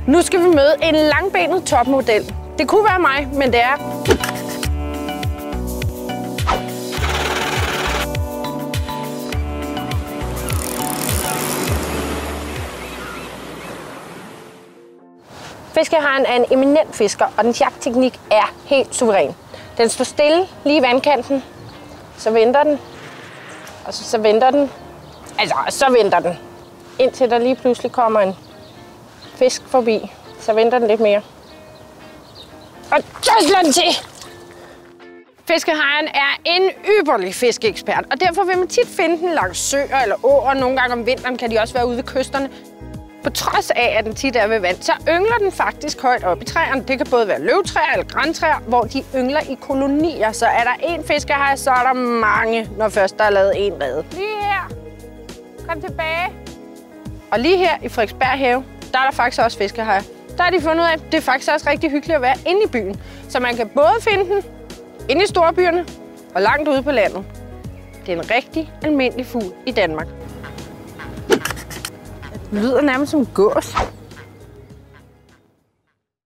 Nu skal vi møde en langbenet topmodel. Det kunne være mig, men det er... Fiskehejren er en eminent fisker, og dens jagtteknik er helt suveræn. Den står stille lige i vandkanten, så venter den, og så venter den, så venter den, indtil der lige pludselig kommer en fisk forbi. Så venter den lidt mere. Og så slår den til! Fiskehejren er en ypperlig fiskeekspert, og derfor vil man tit finde den langs søer eller åer. Nogle gange om vinteren kan de også være ude ved kysterne. På trods af, at den tit er ved vand, så yngler den faktisk højt op i træerne. Det kan både være løvtræer eller grantræer, hvor de yngler i kolonier. Så er der en fiskehej, så er der mange, når først der er lavet en rede. Lige her. Kom tilbage. Og lige her i Frederiksberg Have, der er der faktisk også fiskehajer. Der har de fundet ud af, at det er faktisk også rigtig hyggeligt at være inde i byen. Så man kan både finde den inde i storbyerne og langt ude på landet. Det er en rigtig almindelig fugl i Danmark. Det lyder nærmest som gås.